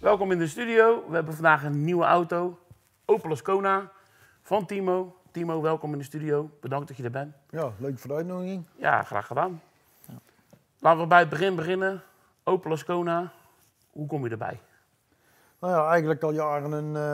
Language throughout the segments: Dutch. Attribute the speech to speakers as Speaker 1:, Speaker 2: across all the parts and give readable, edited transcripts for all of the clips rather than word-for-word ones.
Speaker 1: Welkom in de studio. We hebben vandaag een nieuwe auto, Opel Ascona van Timo. Timo, welkom in de studio. Bedankt dat je er bent.
Speaker 2: Ja, leuk voor de uitnodiging.
Speaker 1: Ja, graag gedaan. Ja. Laten we bij het begin beginnen. Opel Ascona, hoe kom je erbij?
Speaker 2: Nou ja, eigenlijk al jaren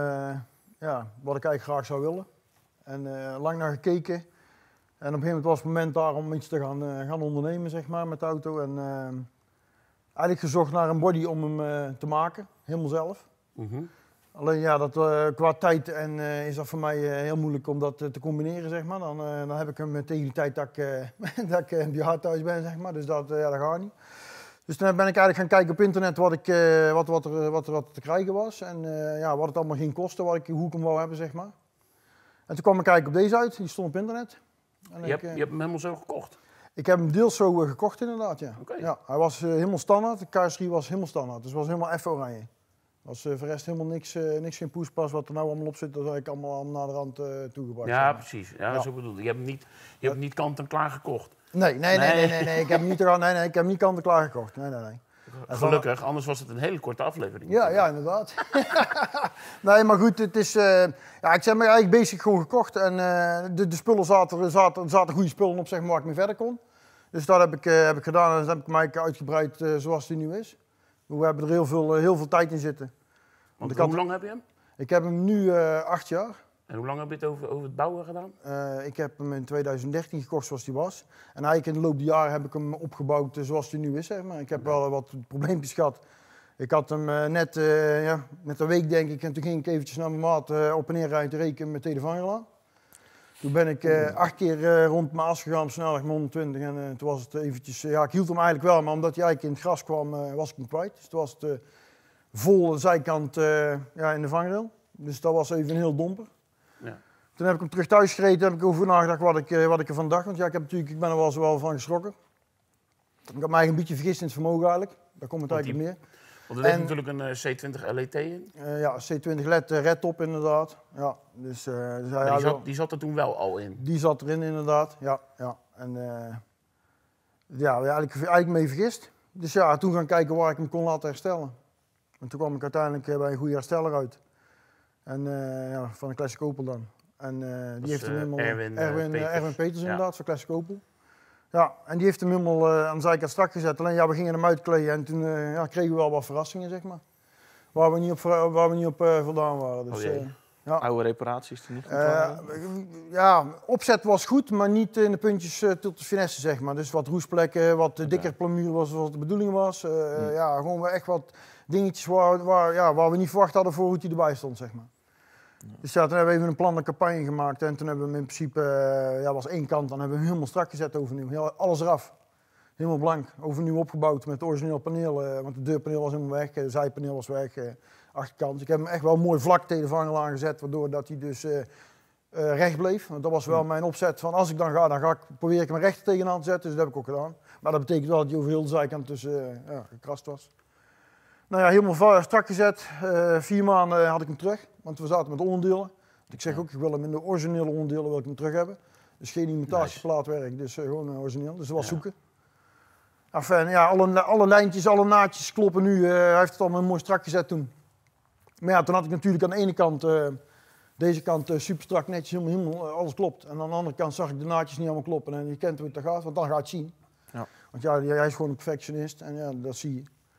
Speaker 2: wat ik eigenlijk graag zou willen. En lang naar gekeken. En op een gegeven moment was het moment daar om iets te gaan ondernemen, zeg maar, met de auto. En eigenlijk gezocht naar een body om hem te maken, helemaal zelf. Alleen ja, qua tijd is dat voor mij heel moeilijk om dat te combineren, zeg maar. Dan heb ik hem tegen die tijd dat ik bij haar thuis ben, zeg maar. Dus dat gaat niet. Dus toen ben ik eigenlijk gaan kijken op internet wat er te krijgen was. En wat het allemaal ging kosten, hoe ik hem wou hebben, zeg maar. En toen kwam ik kijken op deze uit, die stond op internet. En
Speaker 1: je hebt hem helemaal zo gekocht?
Speaker 2: Ik heb hem deels zo gekocht inderdaad, ja.
Speaker 1: Okay.
Speaker 2: Ja, hij was helemaal standaard, de carrosserie was helemaal standaard. Dus het was helemaal F-oranje. Er was voor de rest helemaal niks geen poespas wat er nou allemaal op zit. Dat is eigenlijk allemaal naar de rand toegebracht.
Speaker 1: Ja, precies. Ja, zo bedoel ik. Je hebt hem niet kant en klaar gekocht.
Speaker 2: Nee. Ik heb hem niet kant en klaar gekocht. Nee.
Speaker 1: Gelukkig, anders was het een hele korte aflevering.
Speaker 2: Ja, inderdaad. Nee, maar goed, het is... ik heb me eigenlijk basic gewoon gekocht. En de spullen zaten goede spullen op, zeg maar, waar ik mee verder kon. Dus dat heb ik gedaan en dat heb ik mij uitgebreid zoals die nu is. We hebben er heel veel tijd in zitten.
Speaker 1: Want hoe lang heb je hem?
Speaker 2: Ik heb hem nu 8 jaar.
Speaker 1: En hoe lang heb je het over het bouwen gedaan?
Speaker 2: Ik heb hem in 2013 gekocht zoals die was. En eigenlijk in de loop der jaren heb ik hem opgebouwd zoals die nu is, zeg maar. Ik heb wel wat probleempjes gehad. Ik had hem net een week, denk ik, en toen ging ik eventjes naar mijn maat op en neer rijden rekenen met telefoon gedaan. Toen ben ik 8 keer rond mijn as gegaan op snelweg 120 en toen was het eventjes... ik hield hem eigenlijk wel, maar omdat hij eigenlijk in het gras kwam, was ik hem kwijt. Dus toen was het vol de zijkant in de vangrail. Dus dat was even een heel domper.
Speaker 1: Ja.
Speaker 2: Toen heb ik hem terug thuis gereden, heb ik over nagedacht wat ik ervan dacht. Want ja, ik ben er wel van geschrokken. Ik had mij een beetje vergist in het vermogen eigenlijk. Daar komt het eigenlijk op neer.
Speaker 1: Want er heeft natuurlijk een C20 LET in.
Speaker 2: Ja, C20 LED redtop inderdaad. Ja, dus,
Speaker 1: die zat er toen wel al in?
Speaker 2: Die zat erin inderdaad, ja. En eigenlijk mee vergist. Dus ja, toen gaan kijken waar ik hem kon laten herstellen. En toen kwam ik uiteindelijk bij een goede hersteller uit. En van een Classic Opel dan. En die heeft hem helemaal... Erwin Peters inderdaad, van Classic Opel. Ja, en die heeft hem helemaal aan de zijkant strak gezet. Alleen ja, we gingen hem uitkleden en toen kregen we wel wat verrassingen, zeg maar. Waar we niet op voldaan waren. Dus,
Speaker 3: oude reparaties toen niet goed
Speaker 2: opzet was goed, maar niet in de puntjes tot de finesse, zeg maar. Dus wat roestplekken, wat dikker plamuur was zoals de bedoeling was. Gewoon echt wat dingetjes waar we niet verwacht hadden voor hoe hij erbij stond, zeg maar. Dus toen hebben we even een plan, een campagne gemaakt en toen hebben we hem in principe, was 1 kant, dan hebben we hem helemaal strak gezet overnieuw. Alles eraf. Helemaal blank. Overnieuw opgebouwd met origineel paneel, want de deurpaneel was helemaal weg, de zijpaneel was weg, achterkant. Ik heb hem echt wel mooi vlak tegen de vangel aangezet, waardoor dat hij dus recht bleef. Want dat was wel mijn opzet van als ik dan ga probeer ik hem recht tegenaan te zetten, dus dat heb ik ook gedaan. Maar dat betekent wel dat hij over heel de zijkant gekrast was. Nou ja, helemaal strak gezet. 4 maanden had ik hem terug, want we zaten met onderdelen. Want ik zeg ook, ik wil hem in de originele onderdelen wil ik hem terug hebben. Dus geen imitatieplaatwerk, dus gewoon origineel. Dus dat was zoeken. Enfin, alle lijntjes, alle naadjes kloppen nu. Hij heeft het allemaal mooi strak gezet toen. Maar ja, toen had ik natuurlijk aan de ene kant, deze kant super strak, netjes, helemaal alles klopt. En aan de andere kant zag ik de naadjes niet allemaal kloppen. En je kent hoe het gaat, want dan ga je het zien. Ja. Want ja, hij is gewoon een perfectionist en ja, dat zie je.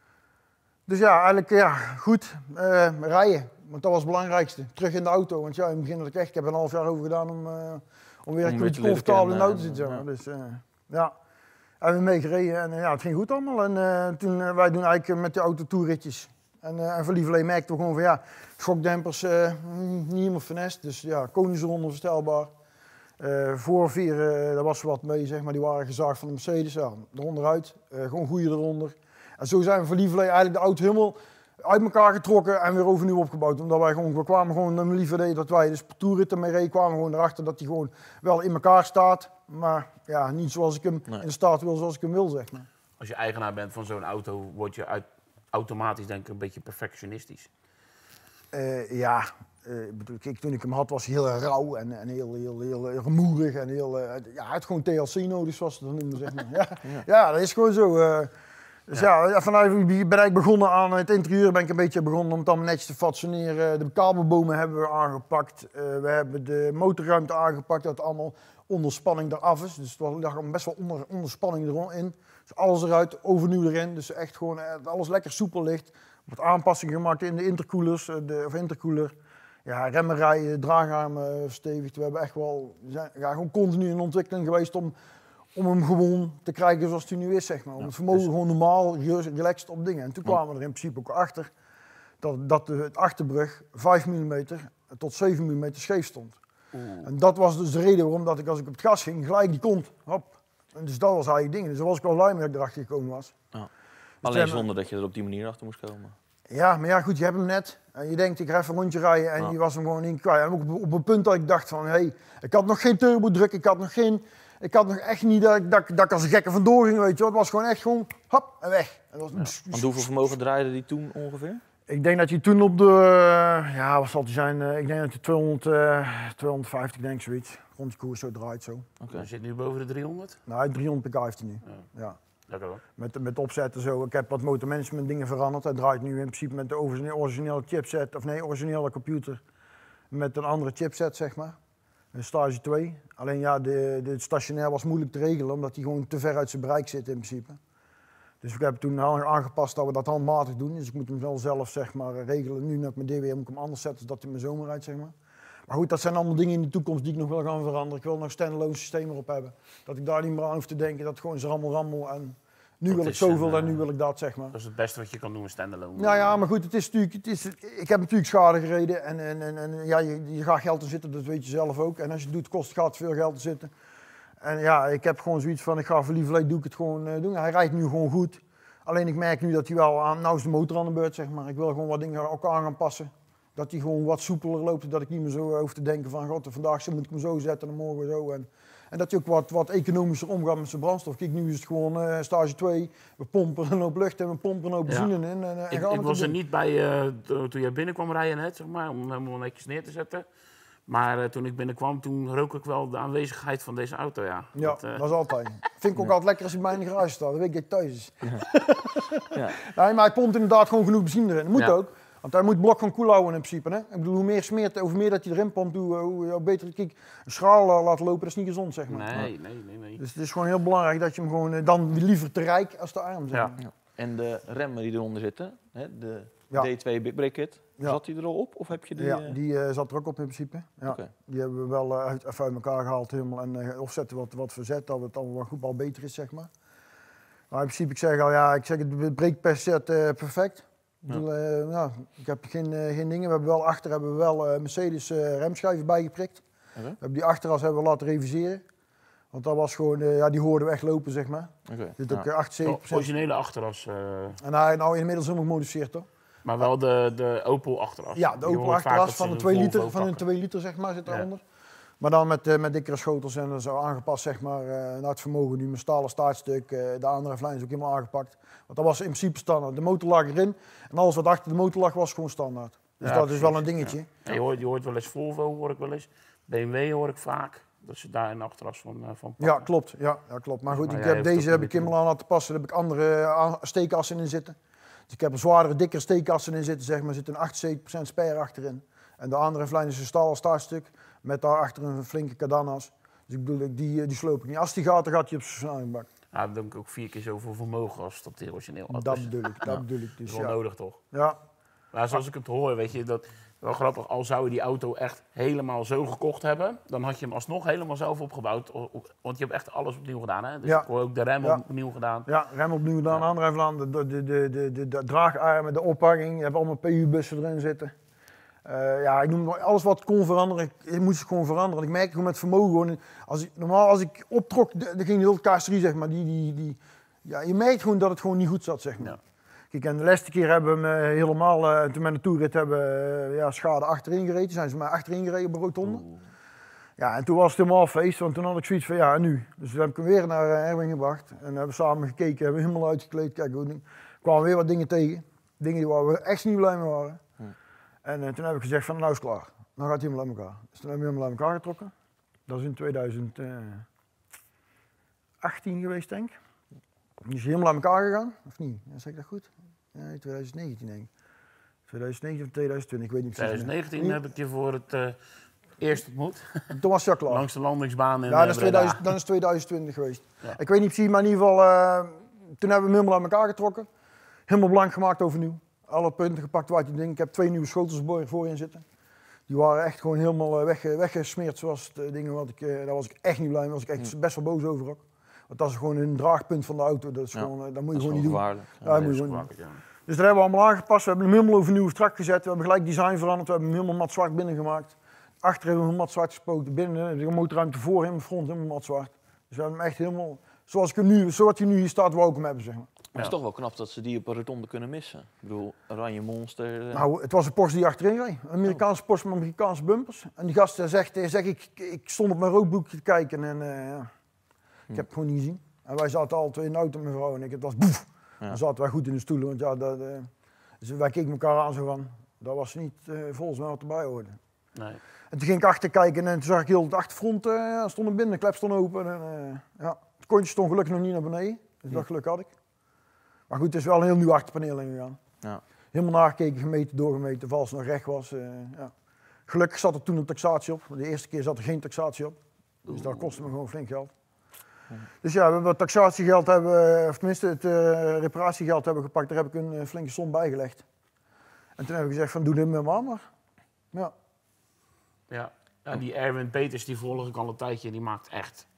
Speaker 2: Dus ja, eigenlijk goed rijden, want dat was het belangrijkste. Terug in de auto, want ja, in het begin had ik heb er een half jaar over gedaan om weer een beetje comfortabel in de auto te zitten. Ja. Dus hebben we mee gereden en het ging goed allemaal. En toen, wij doen eigenlijk met de auto toerritjes. En voor Lieverlee merkten we gewoon van schokdempers niet helemaal finest. Dus ja, koningsronde verstelbaar. Voorvieren, daar was wat mee, zeg maar, die waren gezaagd van de Mercedes. Ja, eronder uit, gewoon goeie eronder. En zo zijn we voor Lieverlee eigenlijk de auto helemaal uit elkaar getrokken en weer overnieuw opgebouwd. Omdat we kwamen gewoon Lieverlee, dat wij dus toerritten mee reden, kwamen gewoon erachter dat hij gewoon wel in elkaar staat. Maar ja, niet zoals ik hem in staat wil, zoals ik hem wil, zeg maar.
Speaker 1: Als je eigenaar bent van zo'n auto, word je automatisch denk ik een beetje perfectionistisch.
Speaker 2: Toen ik hem had was hij heel rauw en heel rumoerig en hij had gewoon TLC nodig, zoals ze dat noemen, zeg maar. Ja, dat is gewoon zo. Dus ja, vanuit ben ik begonnen aan het interieur, ben ik een beetje begonnen om het allemaal netjes te fatsoeneren. De kabelbomen hebben we aangepakt. We hebben de motorruimte aangepakt, dat het allemaal onder spanning eraf is. Dus er lag best wel onder spanning erin. Dus alles eruit, overnieuw erin. Dus echt gewoon alles lekker soepel ligt. Er wordt aanpassingen gemaakt in de intercoolers, intercooler. Ja, remmerij, draagarmen verstevigd. We hebben echt wel, gewoon continu in ontwikkeling geweest om hem gewoon te krijgen zoals hij nu is, zeg maar. Om het vermogen gewoon normaal, relaxed op dingen. En toen kwamen we er in principe ook achter dat het achterbrug 5 mm tot 7 mm scheef stond. En dat was dus de reden waarom dat ik als ik op het gas ging, gelijk die kont, hop. En dus dat was eigenlijk ding. Dus daar was ik wel blij mee dat ik erachter gekomen was.
Speaker 3: Ja. Alleen zonder dat je er op die manier achter moest komen.
Speaker 2: Ja, maar ja goed, je hebt hem net. En je denkt, ik ga even een rondje rijden en je was hem gewoon in kwijt. En ook op een punt dat ik dacht van, hey, ik had nog geen turbodruk, ik had nog echt niet dat ik als een gekke vandoor ging, weet je wel. Het was gewoon echt gewoon, hop, en weg. En dat was,
Speaker 3: Want hoeveel vermogen draaide die toen ongeveer?
Speaker 2: Ik denk dat je toen op de, wat zal het zijn, ik denk dat je 250, denk ik zoiets. Rond de koers zo draait zo.
Speaker 1: Okay. Je zit nu boven de 300?
Speaker 2: Nou, 300 pk heeft hij nu. Ja.
Speaker 1: Lekker hoor.
Speaker 2: Met opzetten zo. Ik heb wat motormanagement dingen veranderd. Hij draait nu in principe met de originele chipset, originele computer. Met een andere chipset, zeg maar. Een stage 2. Alleen ja, de stationair was moeilijk te regelen, omdat hij gewoon te ver uit zijn bereik zit in principe. Dus ik heb toen aangepast dat we dat handmatig doen. Dus ik moet hem wel zelf, zeg maar, regelen. Nu met mijn DWM moet ik hem anders zetten, zodat hij in mijn zomer rijdt, zeg maar. Maar goed, dat zijn allemaal dingen in de toekomst die ik nog wil gaan veranderen. Ik wil nog een stand-alone systeem erop hebben. Dat ik daar niet meer aan hoef te denken, dat het gewoon is rammel. En nu wil ik zoveel en nu wil ik dat, zeg maar.
Speaker 1: Dat is het beste wat je kan doen, een stand-alone.
Speaker 2: Nou ja, maar goed, ik heb natuurlijk schade gereden. En ja, je gaat geld in zitten, dat weet je zelf ook. En als je het doet, kost het gaat veel geld in zitten. En ja, ik heb gewoon zoiets van, ik ga voor lieverlee, doe ik het gewoon doen. Hij rijdt nu gewoon goed. Alleen ik merk nu dat hij wel nou is de motor aan de beurt, zeg maar. Ik wil gewoon wat dingen ook aan gaan passen. Dat hij gewoon wat soepeler loopt, dat ik niet meer zo hoef te denken van, god, vandaag moet ik hem zo zetten en morgen zo. En dat hij ook wat economischer omgaat met zijn brandstof. Kijk, nu is het gewoon stage 2, we pompen een hoop lucht en we pompen een hoop benzine in.
Speaker 1: Ik was er niet bij toen jij binnenkwam rijden net, zeg maar, om hem helemaal netjes neer te zetten. Maar toen ik binnenkwam, toen rook ik wel de aanwezigheid van deze auto, ja.
Speaker 2: Ja, dat is altijd. Vind ik ook altijd lekker als hij bij in de garage staat, dan weet ik dat hij thuis is.
Speaker 3: Ja.
Speaker 2: Nee, maar hij pompt inderdaad gewoon genoeg benzine erin. Dat moet ook, want hij moet blok van koel houden in principe. Hè? Ik bedoel, hoe meer smeert, hoe meer dat je erin pompt, hoe beter. Kijk, een schaal laten lopen, dat is niet gezond, zeg maar.
Speaker 1: Nee.
Speaker 2: Dus het is gewoon heel belangrijk dat je hem gewoon, dan liever te rijk als te arm, zeg maar.
Speaker 3: Ja. En de remmen die eronder zitten, hè, de
Speaker 2: Ja.
Speaker 3: D2 Big Brake Kit, zat die er al op? Of heb je die,
Speaker 2: Ja, die zat er ook op in principe. Ja.
Speaker 3: Okay.
Speaker 2: Die hebben we wel even uit elkaar gehaald helemaal en offzetten wat verzet, dat het allemaal goed al beter is, zeg maar. Maar in principe, ik zeg al, ja, het breekperset perfect. Ik heb geen dingen. We hebben wel achter Mercedes remschijven bijgeprikt. We hebben die achteras hebben we laten reviseren. Want dat was gewoon, die hoorden we echt lopen, zeg maar. Dit ook 78%.
Speaker 1: Originele achteras.
Speaker 2: En hij nou inmiddels helemaal gemodificeerd, toch?
Speaker 1: Maar wel de Opel achteras.
Speaker 2: Ja, de Opel achteras van een 2 liter, zeg maar, zit daaronder. Maar dan met dikkere schotels en zo aangepast, zeg maar, naar het vermogen. Nu met stalen staartstuk, de aandrijflijn is ook helemaal aangepakt. Want dat was in principe standaard. De motor lag erin en alles wat achter de motor lag was gewoon standaard. Dus dat is wel een dingetje.
Speaker 1: Ja. Je hoort wel eens Volvo, hoor ik wel eens. BMW hoor ik vaak. Dat ze daar een achteras van pakken.
Speaker 2: Ja, klopt. Ja, klopt. Maar goed, deze heb ik helemaal aan laten passen. Daar heb ik andere steekassen in zitten. Dus ik heb er zwaardere, dikkere steekassen in zitten, zeg maar. Er zit een 78% spare achterin. En de aandrijflijn is een stalen staartstuk met daarachter een flinke cardanas. Dus ik bedoel, die sloop ik niet. Als die gaat, dan gaat hij op zijn versnellingbak.
Speaker 1: Ja, dan denk ik ook 4 keer zoveel vermogen als op de origineel.
Speaker 2: Dat bedoel ik. Dat bedoel ik. Dus,
Speaker 1: dat is wel nodig, toch?
Speaker 2: Ja.
Speaker 1: Maar zoals ik het hoor, weet je, dat wel grappig. Al zou je die auto echt helemaal zo gekocht hebben, dan had je hem alsnog helemaal zelf opgebouwd. Want je hebt echt alles opnieuw gedaan, hè? Dus ik hoor ook de rem opnieuw gedaan. Ja,
Speaker 2: rem opnieuw gedaan, aandrijflaan, de draagarmen, de ophanging. Je hebt allemaal PU-bussen erin zitten. Ik noem alles wat kon veranderen, ik moest het gewoon veranderen. Ik merk gewoon met vermogen, normaal als ik optrok, dan ging de hele carrosserie, zeg maar, je merkt gewoon dat het gewoon niet goed zat, zeg maar. Ja. Kijk, en de laatste keer hebben we hem helemaal, toen met de toerit hebben schade achterin gereden, zijn ze maar achterin gereden op een rotonde. Ja, en toen was het helemaal feest, want toen had ik zoiets van, ja, en nu? Dus toen heb ik hem weer naar Erwin gebracht en hebben we samen gekeken, hebben we helemaal uitgekleed. Kijk, er kwamen weer wat dingen tegen, dingen waar we echt niet blij mee waren. En toen heb ik gezegd van, nou is het klaar. Nou gaat hij helemaal uit elkaar. Dus toen hebben we helemaal uit elkaar getrokken. Dat is in 2018 geweest, denk ik. Die is helemaal aan elkaar gegaan, of niet? Ja, zeg ik dat goed? Ja, 2019 denk ik. 2019 of 2020, ik weet niet precies.
Speaker 1: 2019 heb ik je voor het eerst ontmoet.
Speaker 2: Toen was je klaar.
Speaker 1: Langs de landingsbaan in
Speaker 2: Ja, dan is 2020 geweest. Ja. Ik weet niet precies, maar in ieder geval, toen hebben we hem helemaal aan elkaar getrokken. Helemaal blank gemaakt overnieuw. Alle punten gepakt waar je denkt. Ik heb 2 nieuwe schotels voorin zitten. Die waren echt gewoon helemaal weggesmeerd zoals de dingen daar was ik echt niet blij mee. Daar was ik echt best wel boos over ook. Want dat is gewoon een draagpunt van de auto. Dat is gewoon, dat moet je gewoon niet doen. Ja, dat moet je gewoon niet doen. Dus dat hebben we allemaal aangepast. We hebben hem helemaal overnieuw strak gezet. We hebben gelijk design veranderd. We hebben hem helemaal mat zwart binnen gemaakt. Achter hebben we hem mat zwart gespoten. Binnen de motorruimte voor hem, front helemaal mat zwart. Dus we hebben hem echt helemaal, zoals hij nu hier staat, wou ik hem hebben, zeg maar.
Speaker 3: Maar het is toch wel knap dat ze die op een rotonde kunnen missen. Ik bedoel, Oranje Monster.
Speaker 2: Nou, het was een Porsche die achterin reed. Een Amerikaanse Porsche met Amerikaanse bumpers. En die gast zegt ik stond op mijn roodboekje te kijken en ik heb het gewoon niet gezien. En wij zaten al 2 in de auto, mijn vrouw en ik. Het was boef. Ja. Dan zaten wij goed in de stoelen, want ja, dus wij keken elkaar aan zo van, dat was niet volgens mij wat erbij hoorde.
Speaker 1: Nee.
Speaker 2: En toen ging ik achter kijken en toen zag ik heel het achterfront stond er binnen, de klep stond open. En, het kontje stond gelukkig nog niet naar beneden, dus dat geluk had ik. Maar goed, het is wel een heel nieuw achterpaneel ingegaan. Ja. Helemaal nagekeken, gemeten, doorgemeten, vals nog recht was. Ja. Gelukkig zat er toen een taxatie op. De eerste keer zat er geen taxatie op. Dus dat kostte me gewoon flink geld. Dus ja, we hebben het taxatiegeld, of tenminste het reparatiegeld hebben gepakt. Daar heb ik een flinke som bijgelegd. En toen heb ik gezegd van doe dit met me aan maar. Ja.
Speaker 1: Ja, die Erwin Peters die volg ik al een tijdje, die maakt echt,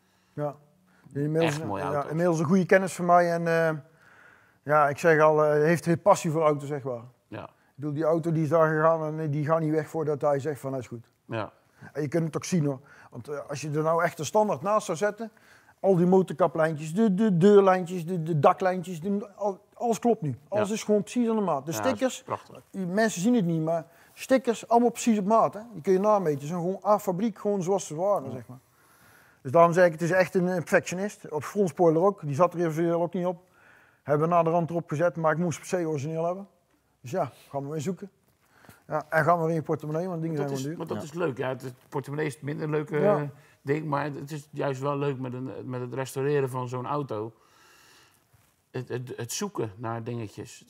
Speaker 2: echt
Speaker 1: mooie auto's.
Speaker 2: Ja, inmiddels een goede kennis van mij en ik zeg al, heeft passie voor auto's, zeg maar.
Speaker 1: Ja.
Speaker 2: Ik bedoel, die auto die is daar gegaan en die gaat niet weg voordat hij zegt van dat is goed.
Speaker 1: Ja.
Speaker 2: En je kunt het ook zien hoor, want als je er nou echt een standaard naast zou zetten, al die motorkaplijntjes, de deurlijntjes, de daklijntjes, alles klopt nu. Alles is gewoon precies aan de maat. De stickers, mensen zien het niet, maar stickers allemaal precies op maat. Hè? Die kun je nameten. Ze zijn gewoon aan fabriek, gewoon zoals ze waren, zeg maar. Dus daarom zeg ik, het is echt een perfectionist. Op de frontspoiler ook, die zat er eventueel ook niet op. Hebben we na de rand erop gezet, maar ik moest per se origineel hebben. Dus ja, gaan we weer zoeken. Ja, en gaan we weer in je portemonnee, want dingen zijn gewoon duur.
Speaker 1: Maar dat is leuk. Ja, het portemonnee is het minder leuke ding, maar het is juist wel leuk met het restaureren van zo'n auto. Het zoeken naar dingetjes.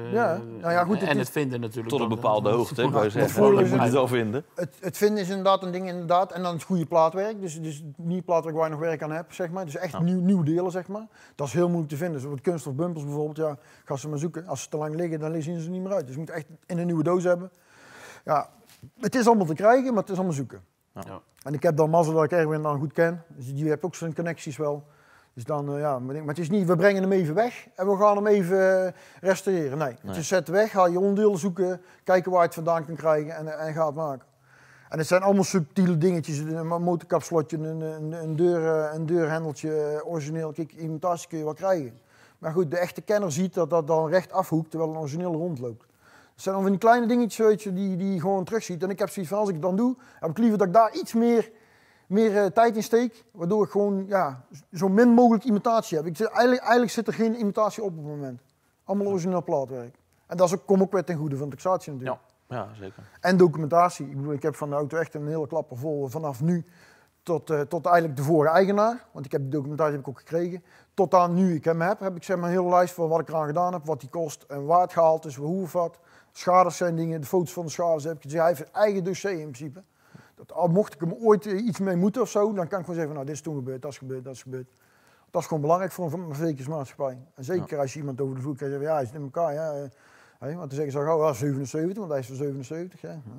Speaker 1: Het vinden natuurlijk.
Speaker 3: Tot een bepaalde hoogte, ik wou zeggen. Je moet het wel vinden.
Speaker 2: Het vinden is inderdaad een ding, inderdaad. En dan het goede plaatwerk. Dus niet plaatwerk waar je nog werk aan hebt, zeg maar. Dus echt nieuw delen, zeg maar. Dat is heel moeilijk te vinden. Zoals kunststof bumpers bijvoorbeeld, ja, ga ze maar zoeken. Als ze te lang liggen, dan zien ze er niet meer uit. Dus je moet echt in een nieuwe doos hebben. Ja, het is allemaal te krijgen, maar het is allemaal zoeken. Ja. En ik heb dan mazzel dat ik Erwin dan goed ken. Dus die heeft ook zijn connecties wel. Dus dan, maar het is niet, we brengen hem even weg en we gaan hem even restaureren. Nee, het is zet weg, ga je onderdelen zoeken, kijken waar je het vandaan kan krijgen en ga het maken. En het zijn allemaal subtiele dingetjes, een motorkapslotje, een deurhendeltje, origineel. Kijk, imitatie kun je wel krijgen. Maar goed, de echte kenner ziet dat dat dan recht afhoekt terwijl een origineel rondloopt. Het zijn dan van die kleine dingetjes, weet je, die je gewoon terugziet. En ik heb zoiets van, als ik het dan doe, heb ik liever dat ik daar iets meer tijd in steek, waardoor ik gewoon zo min mogelijk imitatie heb. Eigenlijk zit er geen imitatie op het moment. Allemaal origineel plaatwerk. En dat komt ook weer ten goede van taxatie natuurlijk.
Speaker 3: Ja, zeker.
Speaker 2: En documentatie. Ik bedoel, ik heb van de auto echt een hele klapper vol vanaf nu tot eigenlijk de vorige eigenaar. Want ik heb die documentatie ook gekregen. Tot aan nu ik hem heb ik zeg maar een hele lijst van wat ik eraan gedaan heb, wat die kost en waar het gehaald is, hoe of wat. Schades zijn dingen, de foto's van de schades heb ik. Dus hij heeft het eigen dossier in principe. Al mocht ik hem ooit iets mee moeten of zo, dan kan ik gewoon zeggen van nou, dit is toen gebeurd, dat is gebeurd, dat is gebeurd. Dat is gewoon belangrijk voor een verzekersmaatschappij. En zeker als je iemand over de vloer kan zeggen, ja, hij zit in elkaar, ja. Want dan zeggen ze ook, 77, want hij is van 77.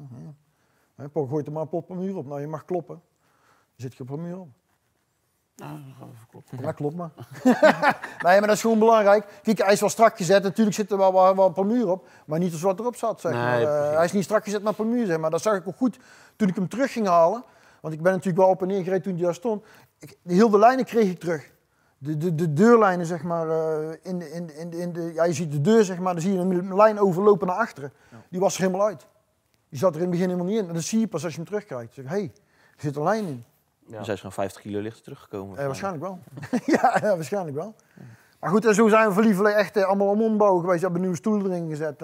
Speaker 2: Paul gooit er maar een pot per muur op. Nou, je mag kloppen. Dan zit je op een muur op.
Speaker 1: Nou, dan gaan we even kloppen.
Speaker 2: Ja, klopt maar. Nee, maar dat is gewoon belangrijk. Kijk, hij is wel strak gezet. Natuurlijk zit er wel een paar muur op. Maar niet als wat erop zat, zeg maar. Hij is niet strak gezet met een paar muur, zeg maar. Dat zag ik ook goed toen ik hem terug ging halen. Want ik ben natuurlijk wel op en neer gereden toen hij daar stond. Heel de lijnen kreeg ik terug. De deurlijnen, zeg maar, je ziet de deur, zeg maar, dan zie je een lijn overlopen naar achteren. Ja. Die was er helemaal uit. Die zat er in het begin helemaal niet in. En dat zie je pas als je hem terugkrijgt. Dan zeg ik, er zit een lijn in.
Speaker 3: Ja. Zij is gewoon 50 kilo lichter teruggekomen.
Speaker 2: Waarschijnlijk wel. ja, waarschijnlijk wel. Ja. Maar goed, en zo zijn we voor lieverlee echt allemaal om ombouwen geweest. We hebben nieuwe stoelen erin gezet.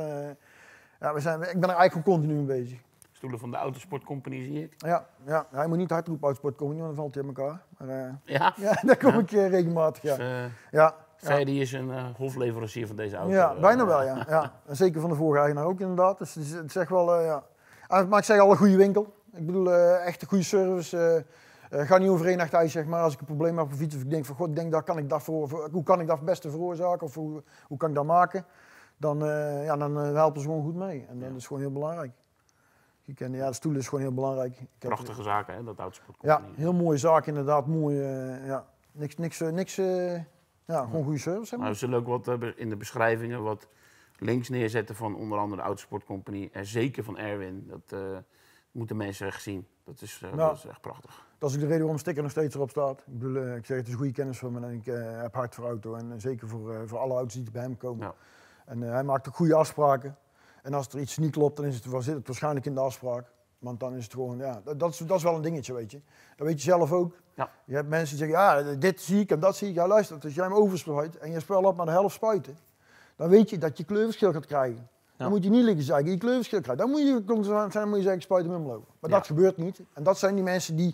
Speaker 2: Ik ben er eigenlijk gewoon continu mee bezig.
Speaker 1: Stoelen van de Autosportcompany zie ik.
Speaker 2: Ja, hij moet niet hard roepen Autosportcompany, want dan valt hij in elkaar. Maar,
Speaker 1: ja?
Speaker 2: Ja, daar kom ik regelmatig, ja. Ja,
Speaker 1: Ferdi is een hofleverancier van deze auto.
Speaker 2: Ja, bijna wel, ja. Ja. En zeker van de vorige eigenaar ook inderdaad. Dus het is echt wel, ja. Maar ik zeg al een goede winkel. Ik bedoel, echt een goede service. Ga niet over één nacht ijs, zeg maar. Als ik een probleem heb op een fiets of ik denk van, god, hoe kan ik dat het beste veroorzaken? Of hoe kan ik dat maken? Dan helpen ze gewoon goed mee. En dat is gewoon heel belangrijk. De stoel is gewoon heel belangrijk.
Speaker 1: Prachtige zaken, hè, dat autosport.
Speaker 2: Ja, heel mooie zaak inderdaad. Mooi, gewoon goede service.
Speaker 1: Maar we zullen ook wat in de beschrijvingen wat links neerzetten van onder andere de Autosport en zeker van Erwin. Dat moeten mensen echt zien. Dat is echt prachtig.
Speaker 2: Dat is ook de reden waarom de sticker nog steeds erop staat. Ik bedoel, ik zeg, het is een goede kennis van me en ik heb hart voor auto. En zeker voor alle auto's die bij hem komen. Ja. En hij maakt ook goede afspraken. En als er iets niet klopt, dan zit het waarschijnlijk in de afspraak. Want dan is het gewoon, ja, dat is wel een dingetje, weet je. Dat weet je zelf ook. Ja. Je hebt mensen die zeggen, ja, dit zie ik en dat zie ik. Ja, luister, als jij hem overspuit en je spel op maar de helft spuiten, dan weet je dat je kleurverschil gaat krijgen. Ja. Dan moet je niet liggen zeggen, je kleurverschil krijgt. Dan moet je consequent zijn, dan moet je zeggen, spuit hem helemaal over. Maar dat gebeurt niet. En dat zijn die mensen die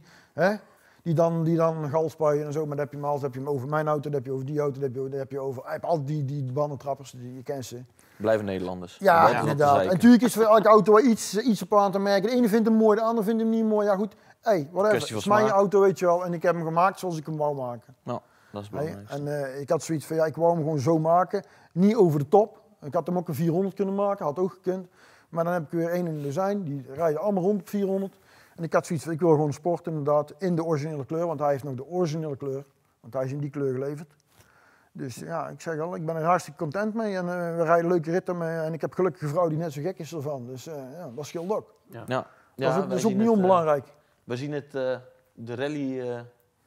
Speaker 2: dan gal spuien en zo. Maar dan heb je hem altijd, heb je hem over mijn auto, dan heb je over die auto, dan heb je over al die bandentrappers, je kent ze.
Speaker 3: Blijven Nederlanders.
Speaker 2: Ja, inderdaad. En natuurlijk is voor elke auto wel iets op aan te merken. De ene vindt hem mooi, de ander vindt hem niet mooi. Ja goed, whatever. Het is mijn auto, weet je wel. En ik heb hem gemaakt zoals ik hem wou maken.
Speaker 3: Nou, dat is belangrijk.
Speaker 2: En ik had zoiets van, ik wou hem gewoon zo maken. Niet over de top. Ik had hem ook een 400 kunnen maken, had ook gekund. Maar dan heb ik weer één in de design, die rijden allemaal rond op 400. En ik had zoiets van, ik wil gewoon sport inderdaad in de originele kleur. Want hij heeft nog de originele kleur. Want hij is in die kleur geleverd. Dus ja, ik zeg al, ik ben er hartstikke content mee en we rijden leuke ritten mee. En ik heb gelukkig een vrouw die net zo gek is ervan. Dus dat scheelt ook.
Speaker 3: Ja.
Speaker 2: Dat is ook niet onbelangrijk.
Speaker 3: We zien de rally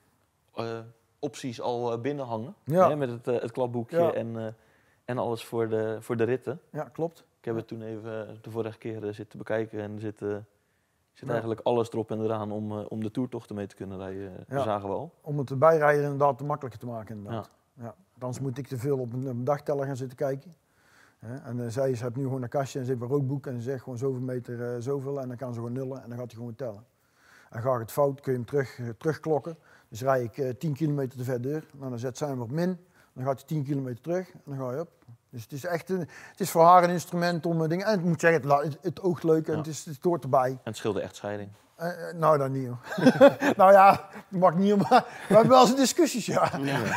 Speaker 3: opties al binnenhangen.
Speaker 2: Ja.
Speaker 3: Hè, met het klapboekje en alles voor de ritten.
Speaker 2: Ja, klopt.
Speaker 3: Ik heb het toen even de vorige keer zitten bekijken en zit eigenlijk alles erop en eraan om de toertochten mee te kunnen rijden. Dat zagen we al.
Speaker 2: Om het bijrijden inderdaad makkelijker te maken inderdaad. Ja. Anders moet ik te veel op een dagteller gaan zitten kijken. En zij heeft nu gewoon een kastje en ze heeft een roodboek en ze zegt gewoon zoveel meter zoveel en dan kan ze gewoon nullen en dan gaat hij gewoon tellen. En ga ik het fout, kun je hem terugklokken. Dus rij ik 10 kilometer te ver deur, dan zet zij hem op min, dan gaat hij 10 kilometer terug en dan ga je op. Dus het is echt het is voor haar een instrument om dingen. En ik moet zeggen, het oogt leuk en het hoort erbij. En
Speaker 3: het scheelde echtscheiding.
Speaker 2: Nou, dan niet hoor. Nou ja, dat mag niet, maar we hebben wel eens discussies, ja.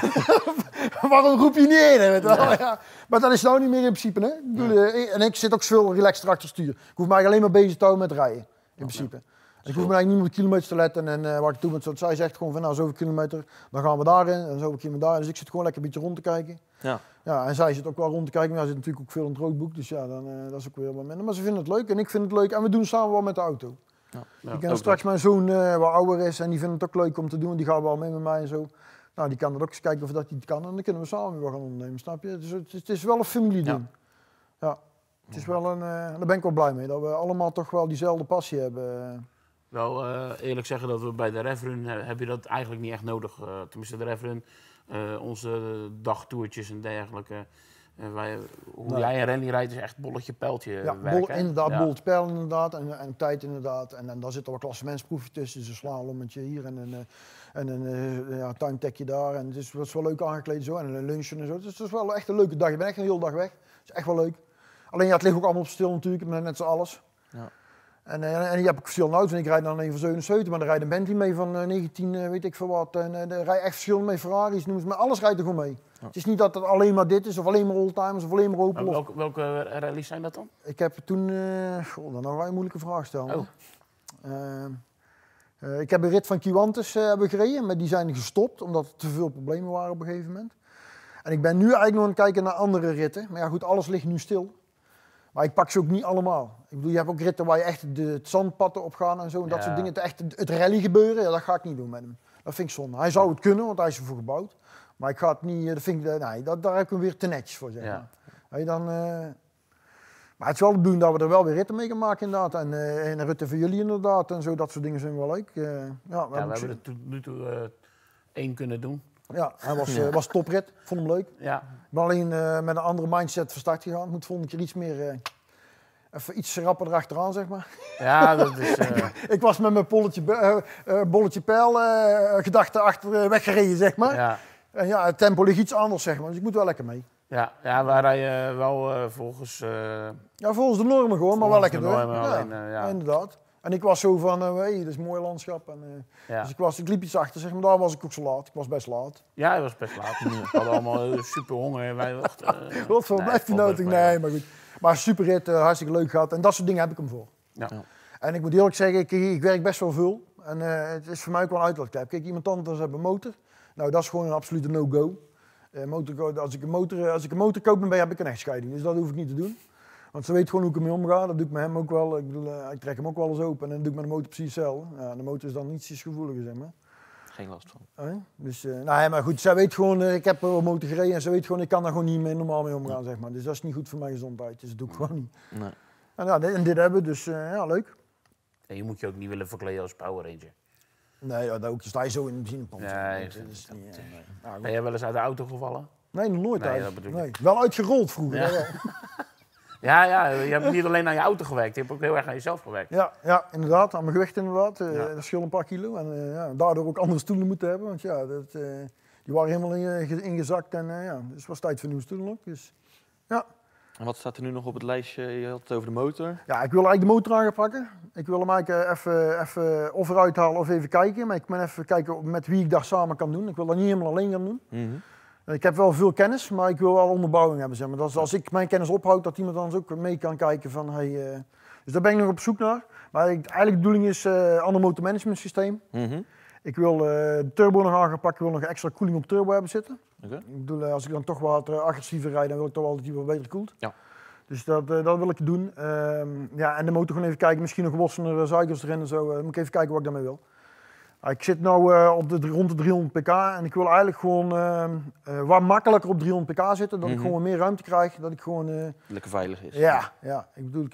Speaker 2: Waarom roep je niet in? Weet je wel? Ja. Maar dat is nou niet meer in principe, hè. Ik bedoel, en ik zit ook veel relaxed achter stuur. Ik hoef mij alleen maar bezig te houden met rijden, in principe. Ik hoef me eigenlijk niet meer op kilometers te letten en wat ik doe, want zij zegt gewoon van nou zoveel kilometer, dan gaan we daarin en zoveel kilometer daarin. Dus ik zit gewoon lekker een beetje rond te kijken. Ja, en zij zit ook wel rond te kijken, maar zij zit natuurlijk ook veel in het roodboek, dus ja, dan, dat is ook weer wat minder. Maar ze vinden het leuk en ik vind het leuk en we doen samen wel met de auto. Ik ken straks mijn zoon wat ouder is en die vindt het ook leuk om te doen, die gaat wel mee met mij en zo. Nou, die kan er ook eens kijken of dat hij het kan en dan kunnen we samen weer gaan ondernemen, snap je? Dus het is wel een familieding. Ja. Het is wel daar ben ik wel blij mee, dat we allemaal toch wel diezelfde passie hebben.
Speaker 1: Wel eerlijk zeggen dat we bij de Refrun heb je dat eigenlijk niet echt nodig. Tenminste de Refrun, onze dagtoertjes en dergelijke. Hoe jij een rally rijdt is echt bolletje pijltje werken.
Speaker 2: Inderdaad, bolletje pijl inderdaad en tijd inderdaad. En daar zit er wel klassementsproefje tussen, dus een slalommetje hier en een timetekje daar. En het is wel leuk aangekleed zo en een lunchen en zo. Dus het is wel echt een leuke dag. Je bent echt een hele dag weg. Het is echt wel leuk. Alleen het ligt ook allemaal op stil natuurlijk, net zo alles. Ja. En je hebt ook verschillende auto's. En ik rijd dan een van 77, maar er rijdt een Bentley mee van 19, weet ik veel wat. En er rijdt echt verschillende mee, Ferraris, noem het maar. Alles rijdt er gewoon mee. Ja. Het is niet dat het alleen maar dit is, of alleen maar oldtimers, of alleen maar Opel.
Speaker 1: Welke rallies zijn dat dan?
Speaker 2: Ik heb toen, dan ga je een moeilijke vraag stellen. Ik heb een rit van Kiwantes hebben gereden, maar die zijn gestopt, omdat er te veel problemen waren op een gegeven moment. En ik ben nu eigenlijk nog aan het kijken naar andere ritten. Maar ja goed, alles ligt nu stil. Maar ik pak ze ook niet allemaal. Ik bedoel, je hebt ook ritten waar je echt het zandpadden op gaat en zo. En dat soort dingen, echt het rally gebeuren, dat ga ik niet doen met hem. Dat vind ik zonde. Hij zou het kunnen, want hij is ervoor gebouwd. Maar ik ga het niet, daar heb ik hem weer te netjes voor, zeg maar. Maar het is wel de bedoeling dat we er wel weer ritten mee gaan maken, inderdaad. En ritten voor jullie, inderdaad. En zo, dat soort dingen zijn wel leuk.
Speaker 1: We hebben er tot nu toe 1 kunnen doen.
Speaker 2: Ja, hij was toprit. Vond hem leuk. Ja. Ik ben alleen met een andere mindset van start gegaan. Moet volgende keer iets meer, even iets rapper erachteraan, zeg maar.
Speaker 1: Ja, dat is...
Speaker 2: Ik was met mijn bolletje pijl gedachten achter weggereden, zeg maar. Ja. En ja, het tempo ligt iets anders, zeg maar. Dus ik moet wel lekker mee.
Speaker 1: Ja, wij rijden wel volgens...
Speaker 2: ja, volgens de normen gewoon, maar wel lekker door.
Speaker 1: Ja,
Speaker 2: inderdaad. En ik was zo van, hey, dat is een mooi landschap. En, dus ik liep iets achter, zeg maar. Daar was ik ook zo laat. Ik was best laat.
Speaker 1: Ja, hij was best laat. We hadden allemaal super honger. Wij wachten.
Speaker 2: Wat voor blijft die nodig? Nee, maar goed. Maar super rit, hartstikke leuk gehad. En dat soort dingen heb ik hem voor.
Speaker 1: Ja.
Speaker 2: En ik moet eerlijk zeggen, ik werk best wel veel. En het is voor mij ook wel een uitlaatklep. Kijk, iemand anders heeft een motor. Nou, dat is gewoon een absolute no-go. Als ik een motor koop, dan heb ik een echtscheiding. Dus dat hoef ik niet te doen. Want ze weet gewoon hoe ik ermee omga. Dat doe ik met hem ook wel. Ik bedoel, ik trek hem ook wel eens open. En dan doe ik met de motor precies hetzelfde. Ja, de motor is dan ietsjes gevoeliger, zeg maar.
Speaker 3: Geen last van.
Speaker 2: Dus, maar goed, zij weet gewoon, ik heb een motor gereden en ze weet gewoon, ik kan daar gewoon niet meer normaal mee omgaan, zeg maar. Dus dat is niet goed voor mijn gezondheid. Dus dat doe ik gewoon niet.
Speaker 3: Nee.
Speaker 2: En dit hebben we, dus leuk.
Speaker 1: En je moet je ook niet willen verkleden als Power Ranger.
Speaker 2: Nee, dat ook. Sta je zo in de benzinepomp.
Speaker 1: Nee. Ben jij wel eens uit de auto gevallen?
Speaker 2: Nee, nog nooit uit.
Speaker 1: Dat bedoel ik.
Speaker 2: Nee. Wel uitgerold vroeger.
Speaker 1: Ja. Ja, je hebt niet alleen aan je auto gewerkt, je hebt ook heel erg aan jezelf gewerkt.
Speaker 2: Ja, inderdaad. Aan mijn gewicht inderdaad. Dat scheelt een paar kilo. En daardoor ook andere stoelen moeten hebben. Want ja, die waren helemaal ingezakt. En dus het was tijd voor nieuwe stoelen ook. Dus, ja.
Speaker 3: En wat staat er nu nog op het lijstje? Je had het over de motor.
Speaker 2: Ja, ik wil eigenlijk de motor aan gaan pakken. Ik wil hem eigenlijk even of eruit halen of even kijken. Maar ik ben even kijken met wie ik dat samen kan doen. Ik wil dat niet helemaal alleen gaan doen.
Speaker 3: Mm-hmm.
Speaker 2: Ik heb wel veel kennis, maar ik wil wel onderbouwing hebben. Zeg maar. Dat is als ik mijn kennis ophoud, dat iemand anders ook mee kan kijken van... Dus daar ben ik nog op zoek naar. Maar eigenlijk de bedoeling is ander motormanagement systeem.
Speaker 3: Mm-hmm.
Speaker 2: Ik wil de turbo nog aan gaan pakken. Ik wil nog extra koeling op turbo hebben zitten.
Speaker 3: Okay.
Speaker 2: Ik bedoel, als ik dan toch wat agressiever rijd, dan wil ik toch wel dat die wat beter koelt.
Speaker 3: Ja.
Speaker 2: Dus dat wil ik doen. En de motor gewoon even kijken. Misschien nog lossere zuigers erin en zo. Moet ik even kijken wat ik daarmee wil. Ik zit nu rond de 300 pk en ik wil eigenlijk gewoon wat makkelijker op 300 pk zitten. Dat ik gewoon meer ruimte krijg. Dat ik gewoon...
Speaker 3: lekker veilig is.
Speaker 2: Ja. Ik bedoel,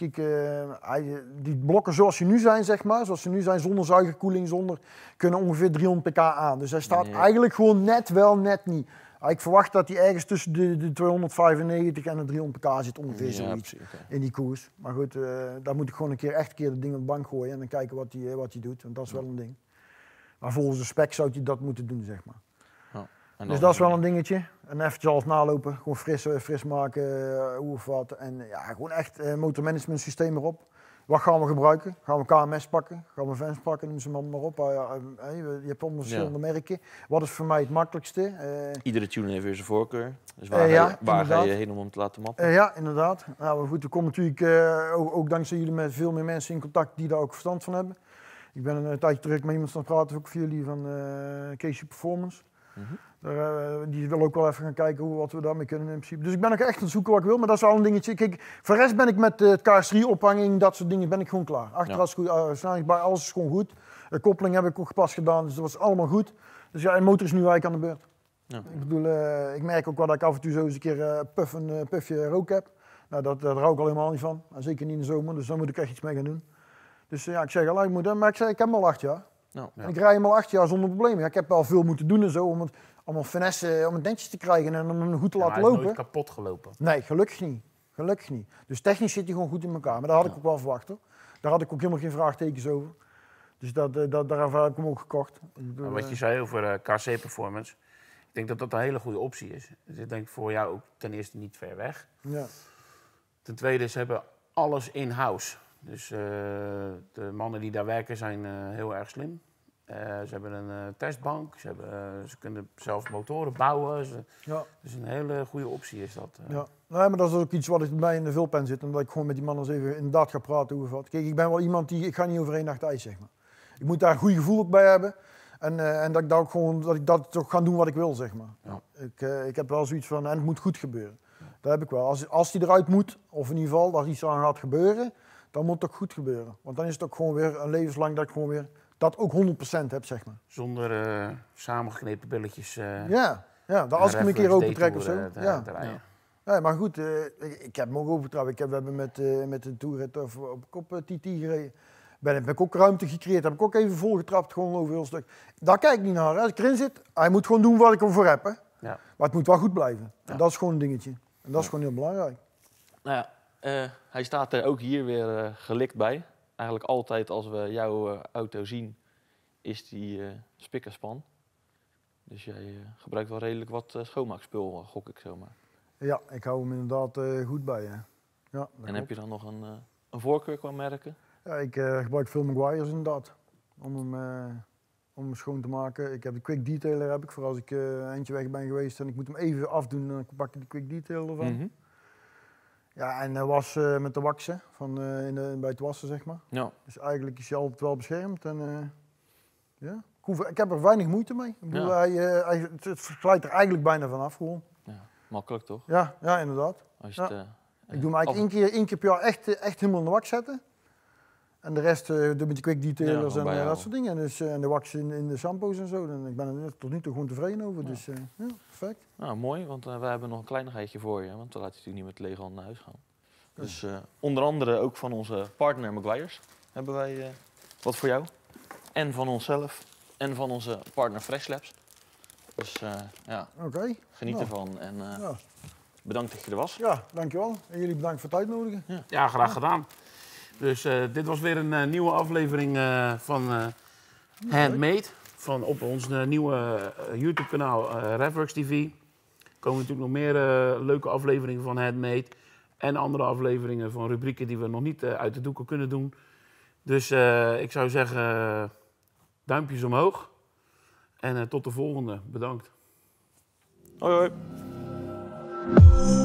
Speaker 2: die blokken zoals ze nu zijn, zeg maar. Zoals ze nu zijn, zonder zuigerkoeling, kunnen ongeveer 300 pk aan. Dus hij staat eigenlijk gewoon net niet. Ik verwacht dat hij ergens tussen de 295 en de 300 pk zit, ongeveer zoiets in die koers. Maar goed, daar moet ik gewoon echt een keer dat ding op de bank gooien en dan kijken wat hij doet. Want dat is wel een ding. Maar volgens de spec zou hij dat moeten doen, zeg maar. Ja. Dus dat is wel een dingetje. En eventjes alles nalopen, gewoon fris maken, hoe of wat. En ja, gewoon echt motormanagement systeem erop. Wat gaan we gebruiken? Gaan we KMS pakken? Gaan we Vans pakken? Noem ze maar op. Je hebt allemaal verschillende merken. Wat is voor mij het makkelijkste?
Speaker 3: Iedere tuner heeft weer zijn voorkeur. Dus waar ga je heen om te laten mappen?
Speaker 2: Ja, inderdaad. Nou, goed, we komen natuurlijk ook dankzij jullie met veel meer mensen in contact die daar ook verstand van hebben. Ik ben een tijdje terug met iemand aan het praten, ook voor jullie, van Casey Performance. Mm-hmm. Die wil ook wel even gaan kijken wat we daarmee kunnen in principe. Dus ik ben nog echt aan het zoeken wat ik wil, maar dat is wel een dingetje. Kijk, voor de rest ben ik met het KS3-ophanging, dat soort dingen, ben ik gewoon klaar. Achteraf is goed, bij alles is gewoon goed. De koppeling heb ik ook gepast gedaan, dus dat was allemaal goed. Dus ja, de motor is nu eigenlijk aan de beurt. Ja. Ik bedoel, ik merk ook wel dat ik af en toe zo eens een keer een puffje rook heb. Nou, dat hou ik al helemaal niet van. Zeker niet in de zomer, dus daar moet ik echt iets mee gaan doen. Dus ja, ik zeg al, maar ik heb hem al 8 jaar. Ja. En ik rij hem al 8 jaar zonder problemen. Ja, ik heb wel veel moeten doen en zo om het allemaal finesse, om het netjes te krijgen en om hem goed te laten lopen.
Speaker 1: Hij is nooit kapot gelopen.
Speaker 2: Nee, gelukkig niet. Dus technisch zit hij gewoon goed in elkaar. Maar dat had ik ook wel verwacht hoor. Daar had ik ook helemaal geen vraagtekens over. Dus daarvoor heb ik hem ook gekocht.
Speaker 1: Maar wat je zei over KC Performance, ik denk dat dat een hele goede optie is. Dus ik denk voor jou ook ten eerste niet ver weg. Ja. Ten tweede, ze hebben alles in-house. Dus de mannen die daar werken zijn heel erg slim. Ze hebben een testbank, ze kunnen zelf motoren bouwen. Dus een hele goede optie is dat.
Speaker 2: Ja. Nee, maar dat is ook iets wat ik bij in de vulpen zit. Omdat ik gewoon met die mannen eens even inderdaad ga praten over wat. Kijk, ik ben wel iemand ik ga niet over 1 nacht ijs, zeg maar. Ik moet daar een goed gevoel ook bij hebben. En dat ik daar ook gewoon, dat ik dat toch ga doen wat ik wil, zeg maar. Ja. Ik heb wel zoiets van, en het moet goed gebeuren. Dat heb ik wel. Als die eruit moet, of in ieder geval dat iets aan gaat gebeuren, dan moet het ook goed gebeuren. Want dan is het ook gewoon weer een levenslang dat ik gewoon weer dat ook 100% heb, zeg maar.
Speaker 1: Zonder samengeknepen billetjes.
Speaker 2: Als ik hem een keer opentrek of zo. Ja, maar goed, ik heb hem ook overtrouwen. We hebben met de toerrit op kop TT gereden. Heb ik ook ruimte gecreëerd. Heb ik ook even volgetrapt, gewoon over heel stuk. Daar kijk ik niet naar. Als ik erin zit, hij moet gewoon doen wat ik ervoor heb. Hè. Ja. Maar het moet wel goed blijven. Ja. En dat is gewoon een dingetje. En dat is gewoon heel belangrijk.
Speaker 3: Nou ja, hij staat er ook hier weer gelikt bij. Eigenlijk altijd als we jouw auto zien, is die spik en span. Dus jij gebruikt wel redelijk wat schoonmaakspul, gok ik zomaar.
Speaker 2: Ja, ik hou hem inderdaad goed bij. Hè. Ja,
Speaker 3: en heb je dan nog een voorkeur qua merken?
Speaker 2: Ja, ik gebruik veel Meguiar's inderdaad. Om hem schoon te maken. Ik heb de Quick Detailer voor als ik eentje weg ben geweest en ik moet hem even afdoen, dan pak ik de Quick Detailer ervan. Mm-hmm. Ja, en was met de waksen bij het wassen, zeg maar.
Speaker 3: Ja.
Speaker 2: Dus eigenlijk is hij altijd wel beschermd. En, ja. Ik heb er weinig moeite mee. Ik bedoel, het glijdt er eigenlijk bijna vanaf gewoon.
Speaker 3: Ja, makkelijk toch?
Speaker 2: Ja, inderdaad.
Speaker 3: Als je
Speaker 2: ik doe hem eigenlijk één keer per jaar echt helemaal in de wax zetten. En de rest doe met die Quick Detailers en dat soort dingen. Dus, en de wax in de shampoos en zo. En ik ben er tot nu toe gewoon tevreden over. Dus ja, perfect.
Speaker 3: Nou, mooi, want wij hebben nog een kleinigheidje voor je. Want dan laat je natuurlijk niet met lege handen naar huis gaan. Dus onder andere ook van onze partner Meguiar's hebben wij wat voor jou. En van onszelf. En van onze partner Fresh Labs. Dus geniet ervan. En bedankt dat je er was.
Speaker 2: Ja, dankjewel. En jullie bedankt voor het uitnodigen.
Speaker 1: Ja, graag gedaan. Dus dit was weer een nieuwe aflevering van Handmade. Van op ons nieuwe YouTube-kanaal RevWorks TV. Er komen natuurlijk nog meer leuke afleveringen van Handmade. En andere afleveringen van rubrieken die we nog niet uit de doeken kunnen doen. Dus ik zou zeggen, duimpjes omhoog. En tot de volgende. Bedankt.
Speaker 3: Hoi hoi.